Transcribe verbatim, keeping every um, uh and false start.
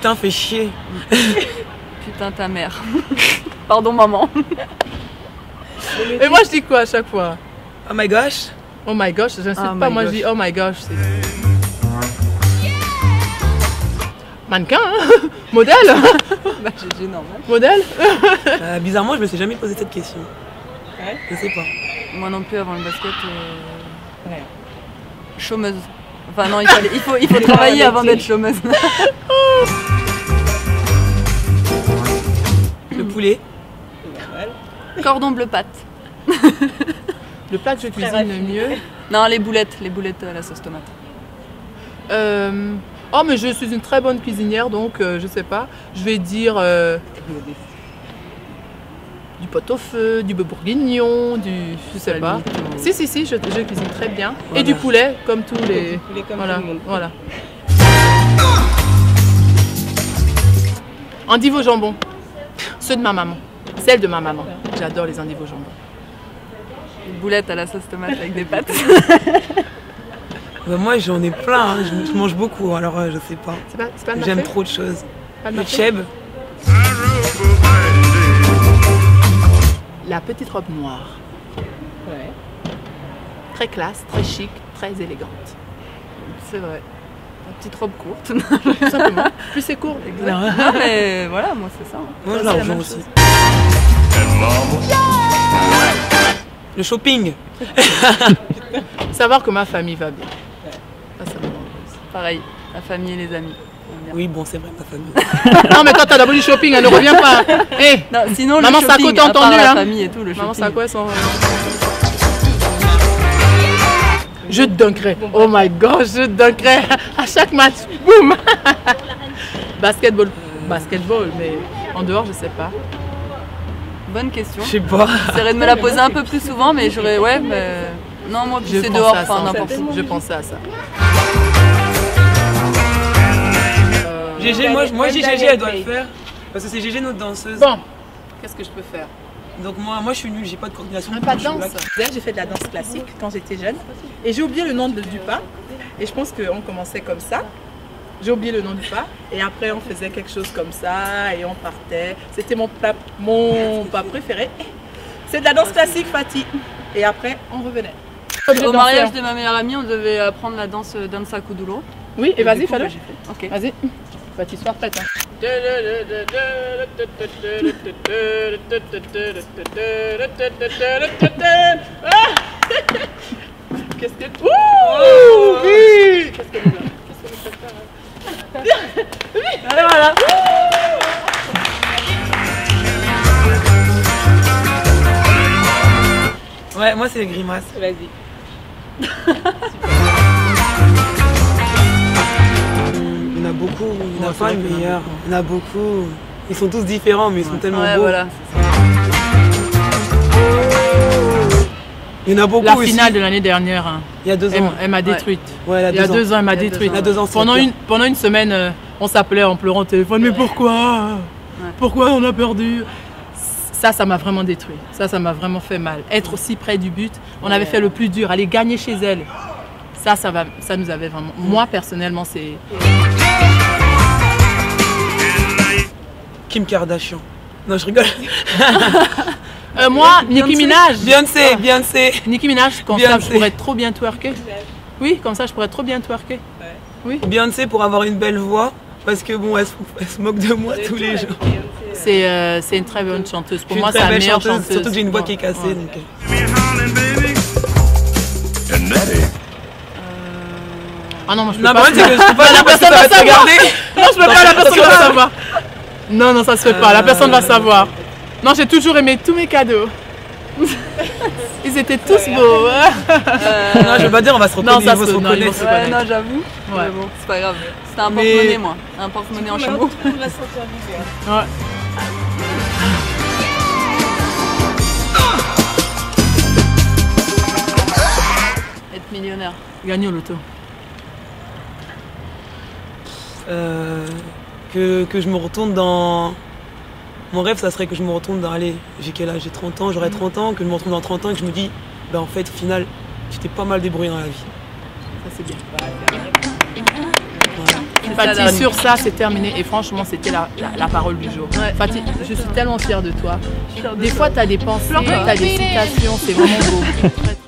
putain, fais chier. Putain, ta mère. Pardon, maman. Et moi, je dis quoi à chaque fois? Oh my gosh. Oh my gosh, je n'insulte Oh pas, my moi gosh. je dis oh my gosh. Mannequin, hein. Modèle. Bah, G G, normal. Modèle. Euh, bizarrement, je me suis jamais posé cette question. Ouais. Je sais pas. Moi non plus, avant le basket, euh... ouais. Chômeuse. Enfin non, il, fallait, il faut, il faut travailler avant d'être chômeuse. Le poulet. Cordon bleu pâte. Le plat que je cuisine le mieux. Non, les boulettes, les boulettes à la sauce tomate. Euh... Oh mais je suis une très bonne cuisinière donc euh, je sais pas. Je vais dire euh... du pot-au-feu, du bœuf bourguignon, du... je sais Ça pas. limite, euh, Si si si, je, je cuisine très bien. Voilà. Et du poulet comme tous les... poulet comme voilà, tout le monde. voilà. Endives au jambon. Ceux de ma maman. Celle de ma maman. J'adore les endives au jambon. Une boulette à la sauce tomate avec des pâtes. Bah, moi, j'en ai plein. Hein. Je, je mange beaucoup, alors euh, je sais pas. C'est pas, c'est pas de ma J'aime fête trop de choses. Pas de Le ma fête cheb. La petite robe noire. Ouais. Très classe, très chic, très élégante. C'est vrai. Une petite robe courte. Tout simplement. Plus c'est court. Non, mais voilà, moi c'est ça. hein. Moi, je c'est la la rejoins même aussi. chose. Le shopping. Savoir que ma famille va bien. Ça, ça me rend heureuse. Pareil, la famille et les amis. on va dire. Oui, bon, c'est vrai, ma famille. Non mais toi t'as d'abord du shopping, elle ne revient pas. Hé, Non, sinon, Maman, le ça a shopping, quoi, t'as à part entendu, la hein famille et tout, le maman shopping. ça quoi son... Je dunkerai. Oh my god, je dunkerai à chaque match. Boum. Basketball. Basketball, mais en dehors je sais pas. Bonne question. Je sais pas. J'essaierai de me la poser un peu plus souvent, mais j'aurais. Ouais, mais. Non, moi, Je c'est pensais dehors, à ça, enfin en fait. n'importe où. Je pensais à ça. Euh, G G, moi, moi j'ai G G, elle doit le faire. Parce que c'est G G notre danseuse. Bon, qu'est-ce que je peux faire? Donc moi, moi je suis nulle, j'ai pas de coordination. Un pas de Je suis danse. là. D'ailleurs, j'ai fait de la danse classique quand j'étais jeune. Et j'ai oublié le nom de- du pas. Et je pense qu'on commençait comme ça. J'ai oublié le nom du pas. Et après, on faisait quelque chose comme ça. Et on partait. C'était mon plat, mon pas préféré. C'est de la danse classique, Fatih. Et après, on revenait. Au mariage de ma meilleure amie, on devait apprendre la danse Dansa Kuduro. Oui, et vas-y, Du coup, fais-le. bah, j'ai fait. Ok. Vas-y. Bah, tu sois prête. Hein. Qu'est-ce que... Ouh, oui. Qu'est-ce que nous a- qu'est-ce que nous fait faire, hein? Allez, voilà. Ouais, moi c'est les grimaces. Vas-y. Il y en a beaucoup, il y en a Ouais, pas c'est le vrai qu'il y en a meilleur. Il y en a beaucoup. Ils sont tous différents, mais ils sont tellement Ouais, beaux. voilà. Il y en a beaucoup La aussi. finale de l'année dernière, hein, Il y a deux elle, ans. elle m'a détruite. Ouais, Il y a deux ans, elle m'a Il y a deux détruite. ans. Il y a deux ans, Pendant c'était une, pendant une semaine, euh, on s'appelait en pleurant au téléphone. Mais pourquoi Pourquoi on a perdu? Ça, ça m'a vraiment détruit. Ça, ça m'a vraiment fait mal. Être aussi près du but, on avait fait le plus dur, aller gagner chez elle. Ça, ça, va, ça nous avait vraiment... Moi, personnellement, c'est... Kim Kardashian. Non, je rigole. Euh, moi, Nicki Minaj. Beyoncé, Beyoncé. Nicki Minaj, comme ça, Beyoncé. je pourrais trop bien twerker. Oui, comme ça, je pourrais trop bien twerker. Beyoncé pour avoir une belle voix. Parce que bon, elle se, elle se moque de moi tous les jours. C'est euh, c'est une très bonne chanteuse. Je Pour suis moi, une c'est très la belle meilleure chanteuse, chanteuse. surtout que j'ai une voix Ouais. qui est cassée. Ouais. Donc... Ah non, moi, je peux Non, pas. mais en fait, c'est que je peux pas la personne personne va va te savoir. regarder. Non, je peux pas, la personne va savoir. Non, non, ça se fait pas, la personne va savoir. Non, j'ai toujours aimé tous mes cadeaux. Ils étaient tous beaux. hein. Non, je veux pas dire, on va se Non, reconnaître. ça ils vont se- se non, ils reconnaître. vont se- Ouais, non, j'avoue. Ouais. Mais bon, c'est pas grave. C'était un Mais- porte-monnaie, moi. Un porte-monnaie en chameau. Ouais. Être millionnaire. Gagner au loto. Euh, que, que je me retourne dans... Mon rêve, ça serait que je me retourne dans... Allez, j'ai quel âge? J'ai trente ans, j'aurai trente ans, que je me retrouve dans trente ans et que je me dis, ben en fait, au final, tu t'es pas mal débrouillé dans la vie. Ça, c'est bien. Voilà. C'est Fatih, sur ça, c'est terminé. Et franchement, c'était la, la, la parole du jour. Ouais. Fatih, je suis tellement fière de toi. Fière de Des toi. fois, tu as des pensées, Pleure tu pas. as des citations, c'est vraiment beau.